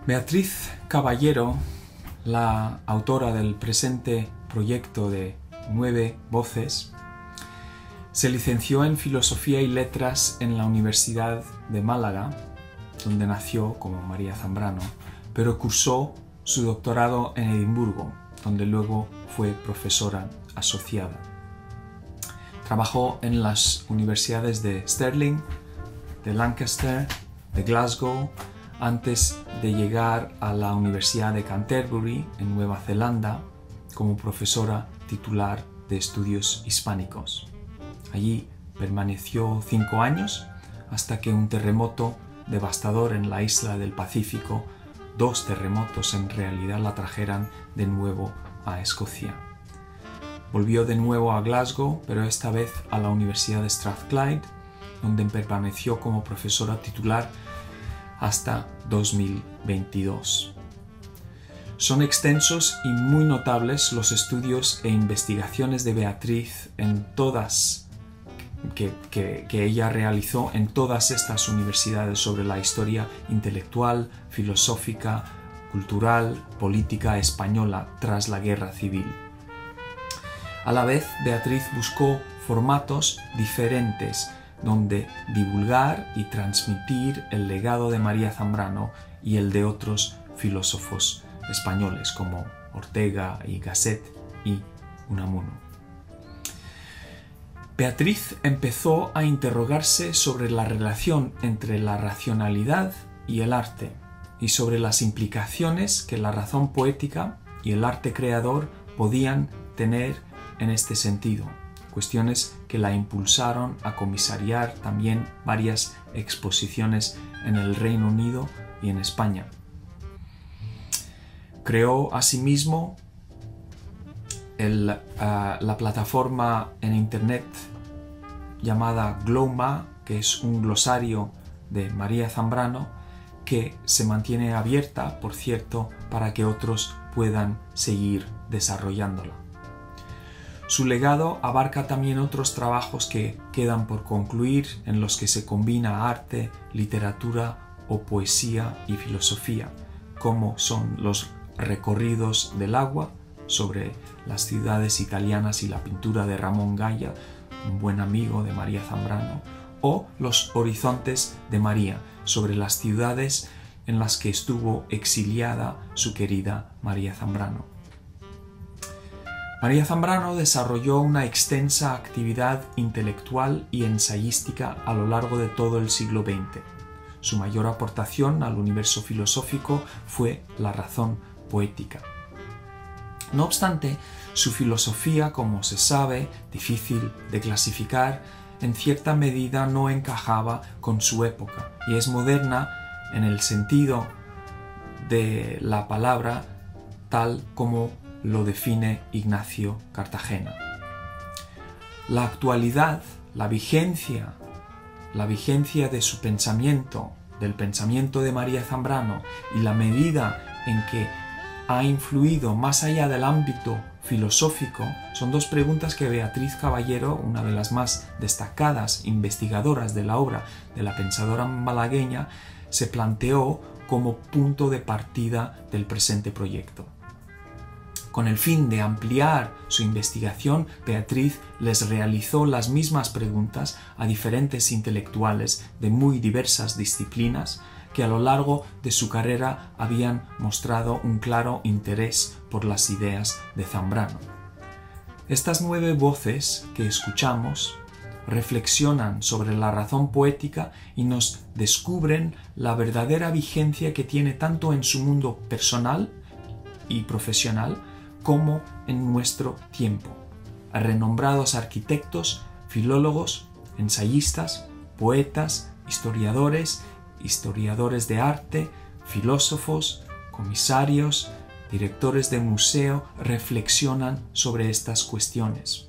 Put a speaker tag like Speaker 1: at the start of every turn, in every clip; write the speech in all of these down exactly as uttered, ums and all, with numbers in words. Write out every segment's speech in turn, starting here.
Speaker 1: Beatriz Caballero, la autora del presente proyecto de Nueve Voces, se licenció en Filosofía y Letras en la Universidad de Málaga, donde nació como María Zambrano, pero cursó su doctorado en Edimburgo, donde luego fue profesora asociada. Trabajó en las universidades de Stirling, de Lancaster, de Glasgow, antes de llegar a la Universidad de Canterbury, en Nueva Zelanda, como profesora titular de estudios hispánicos. Allí permaneció cinco años hasta que un terremoto devastador en la isla del Pacífico, dos terremotos en realidad, la trajeran de nuevo a Escocia. Volvió de nuevo a Glasgow, pero esta vez a la Universidad de Strathclyde, donde permaneció como profesora titular hasta dos mil veintidós. Son extensos y muy notables los estudios e investigaciones de Beatriz en todas que, que, que ella realizó en todas estas universidades sobre la historia intelectual, filosófica, cultural, política española tras la Guerra Civil. A la vez, Beatriz buscó formatos diferentes donde divulgar y transmitir el legado de María Zambrano y el de otros filósofos españoles como Ortega y Gasset y Unamuno. Beatriz empezó a interrogarse sobre la relación entre la racionalidad y el arte y sobre las implicaciones que la razón poética y el arte creador podían tener en este sentido, cuestiones que la impulsaron a comisariar también varias exposiciones en el Reino Unido y en España. Creó asimismo el, uh, la plataforma en internet llamada Glowma, que es un glosario de María Zambrano que se mantiene abierta, por cierto, para que otros puedan seguir desarrollándola. Su legado abarca también otros trabajos que quedan por concluir, en los que se combina arte, literatura o poesía y filosofía, como son los recorridos del agua sobre las ciudades italianas y la pintura de Ramón Gaya, un buen amigo de María Zambrano, o los horizontes de María, sobre las ciudades en las que estuvo exiliada su querida María Zambrano. María Zambrano desarrolló una extensa actividad intelectual y ensayística a lo largo de todo el siglo veinte. Su mayor aportación al universo filosófico fue la razón poética. No obstante, su filosofía, como se sabe, difícil de clasificar, en cierta medida no encajaba con su época y es moderna en el sentido de la palabra tal como lo define Ignacio Cartagena. La actualidad, la vigencia, la vigencia de su pensamiento, del pensamiento de María Zambrano y la medida en que ha influido más allá del ámbito filosófico son dos preguntas que Beatriz Caballero, una de las más destacadas investigadoras de la obra de la pensadora malagueña, se planteó como punto de partida del presente proyecto. Con el fin de ampliar su investigación, Beatriz les realizó las mismas preguntas a diferentes intelectuales de muy diversas disciplinas que a lo largo de su carrera habían mostrado un claro interés por las ideas de Zambrano. Estas nueve voces que escuchamos reflexionan sobre la razón poética y nos descubren la verdadera vigencia que tiene tanto en su mundo personal y profesional como en nuestro tiempo, a renombrados arquitectos, filólogos, ensayistas, poetas, historiadores, historiadores de arte, filósofos, comisarios, directores de museo reflexionan sobre estas cuestiones.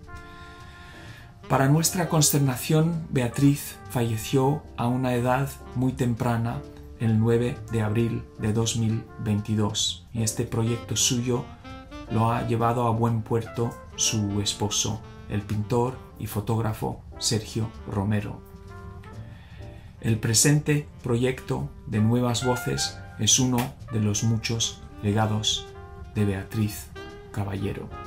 Speaker 1: Para nuestra consternación, Beatriz falleció a una edad muy temprana, el nueve de abril de dos mil veintidós, y este proyecto suyo lo ha llevado a buen puerto su esposo, el pintor y fotógrafo Sergio Romero. El presente proyecto de Nuevas Voces es uno de los muchos legados de Beatriz Caballero.